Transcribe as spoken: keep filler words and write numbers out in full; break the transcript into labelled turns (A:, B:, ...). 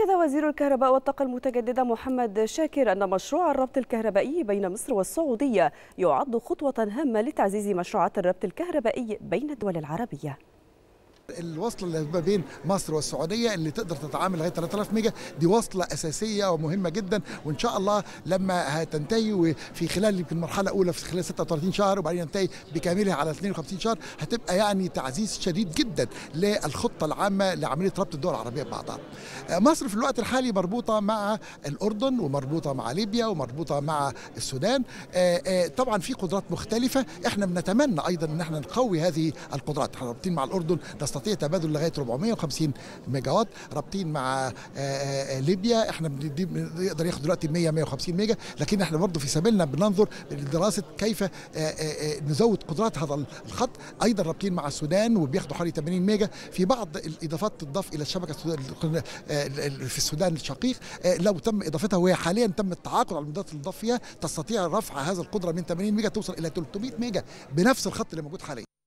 A: أكد وزير الكهرباء والطاقة المتجددة محمد شاكر أن مشروع الربط الكهربائي بين مصر والسعودية يعد خطوة هامة لتعزيز مشروعات الربط الكهربائي بين الدول العربية.
B: الوصله اللي ما بين مصر والسعوديه اللي تقدر تتعامل لغايه ثلاثة آلاف ميجا دي وصله اساسيه ومهمه جدا، وان شاء الله لما هتنتهي وفي خلال يمكن مرحله اولى في خلال ستة وثلاثين شهر وبعدين ينتهي بكاملها على اثنين وخمسين شهر، هتبقى يعني تعزيز شديد جدا للخطه العامه لعمليه ربط الدول العربيه ببعضها. مصر في الوقت الحالي مربوطه مع الاردن ومربوطه مع ليبيا ومربوطه مع السودان، طبعا في قدرات مختلفه، احنا بنتمنى ايضا ان احنا نقوي هذه القدرات. احنا رابطين مع الاردن نستطيع تبادل لغايه أربعمائة وخمسين ميجا وات، رابطين مع ليبيا احنا بنقدر ياخد دلوقتي مائة مائة وخمسين ميجا، لكن احنا برضه في سبيلنا بننظر لدراسه كيف نزود قدرات هذا الخط. ايضا رابطين مع السودان وبياخدوا حوالي ثمانين ميجا، في بعض الاضافات تضاف الى الشبكه في السودان الشقيق لو تم اضافتها، وهي حاليا تم التعاقد على المدات اللي تضاف فيها، تستطيع رفع هذا القدره من ثمانين ميجا توصل الى ثلاثمائة ميجا بنفس الخط اللي موجود حاليا.